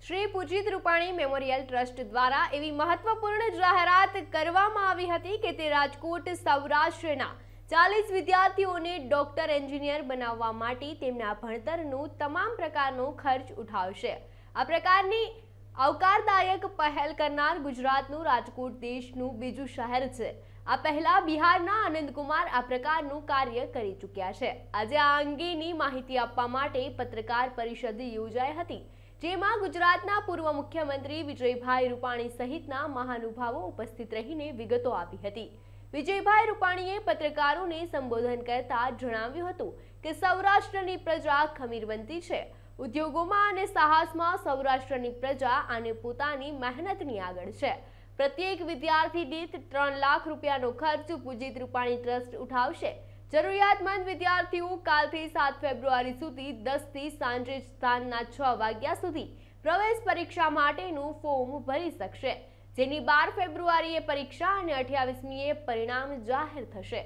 Shri Pujit Rupani memorial trust દ્વારા એવી મહત્વપૂર્ણ જાહેરાત કરવામાં આવી હતી કે તે રાજકોટ સૌરાષ્ટ્રના 40 વિદ્યાર્થીઓને ડોક્ટર એન્જિનિયર બનાવવા માટે તેમના ભણતરનું તમામ પ્રકારનો ખર્ચ ઉઠાવશે। આ પ્રકારની આવકારદાયક પહેલ કરનાર ગુજરાતનું રાજકોટ દેશનું બીજું શહેર છે। આ પહેલા બિહારના આનંદકુમાર આ પ્રકારનું કાર્ય કરી ચૂક્યા છે। આજે આ અંગેની માહિતી આપવા માટે પત્રકાર પરિષદ યોજાઈ હતી, જેમાં ગુજરાતના પૂર્વ મુખ્યમંત્રી વિજયભાઈ રૂપાણી સહિતના મહાનુભાવો ઉપસ્થિત રહીને વિગતો આપી હતી। વિજયભાઈ રૂપાણીએ પત્રકારોને સંબોધન કરતા જણાવ્યું હતું કે સૌરાષ્ટ્રની પ્રજા ખમીરવંતી છે। ઉદ્યોગોમાં અને સાહસમાં સૌરાષ્ટ્રની પ્રજા અને પોતાની મહેનતની આગળ છે। પ્રત્યેક વિદ્યાર્થી દીઠ 3 લાખ રૂપિયાનો ખર્ચ પૂજિત રૂપાણી ટ્રસ્ટ ઉઠાવશે। જરૂરિયાતમંદ વિદ્યાર્થીઓ કાલથી 7 ફેબ્રુઆરી સુધી 10 થી સાંજે સાંજના 6 વાગ્યા સુધી પ્રવેશ પરીક્ષા માટેનું ફોર્મ ભરી શકશે, જેની 12 ફેબ્રુઆરીએ પરીક્ષા અને 28મીએ પરિણામ જાહેર થશે।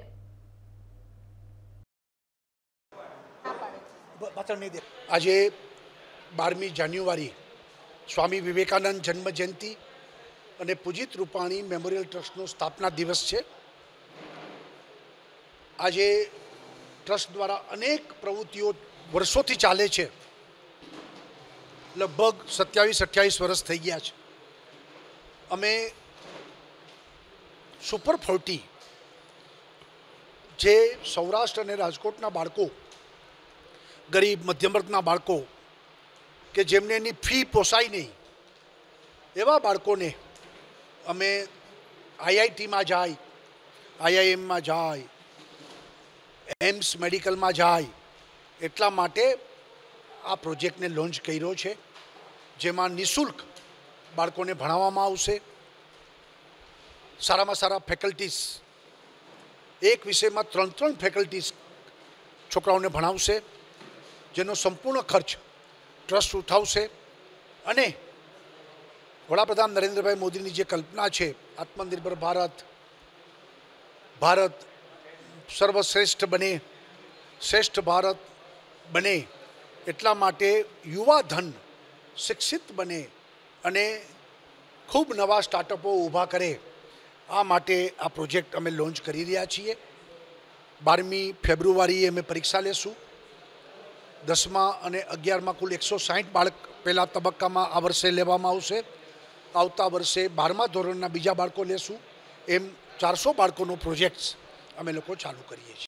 આજે 12મી જાન્યુઆરી સ્વામી વિવેકાનંદ જન્મ જયંતિ અને પૂજિત રૂપાણી મેમોરિયલ ટ્રસ્ટનો સ્થાપના દિવસ છે। આજે ટ્રસ્ટ દ્વારા અનેક પ્રવૃત્તિઓ વર્ષોથી ચાલે છે। લગભગ 27-28 વર્ષ થઈ ગયા છે। અમે સુપર 40 જે સૌરાષ્ટ્ર અને રાજકોટના બાળકો, ગરીબ મધ્યમ વર્ગના બાળકો કે જેમને એની ફી પોસાય નહીં એવા બાળકોને અમે આઈઆઈટીમાં જાય, આઈઆઈએમમાં જાય, એમ્સ મેડિકલમાં જાય એટલા માટે આ પ્રોજેક્ટને લોન્ચ કર્યો છે, જેમાં નિઃશુલ્ક બાળકોને ભણાવવામાં આવશે। સારામાં સારા ફેકલ્ટીઝ, એક વિષયમાં 3 ફેકલ્ટીઝ છોકરાઓને ભણાવશે, જેનો સંપૂર્ણ ખર્ચ ટ્રસ્ટ ઉઠાવશે। અને વડાપ્રધાન નરેન્દ્રભાઈ મોદીની જે કલ્પના છે આત્મનિર્ભર ભારત, ભારત સર્વશ્રેષ્ઠ બને, શ્રેષ્ઠ ભારત બને, એટલા માટે યુવા ધન શિક્ષિત બને અને ખૂબ નવા સ્ટાર્ટઅપો ઊભા કરે, આ માટે આ પ્રોજેક્ટ અમે લોન્ચ કરી રહ્યા છીએ। 12મી ફેબ્રુઆરીએ અમે પરીક્ષા લેશું। 10મા અને 11મા કુલ 160 બાળક પહેલા તબક્કામાં આ વર્ષે લેવામાં આવશે। આવતા વર્ષે 12મા ધોરણના બીજા બાળકો લેશું। એમ 400 બાળકોનો પ્રોજેક્ટ્સ અમે લોકો ચાલુ કરીએ છીએ।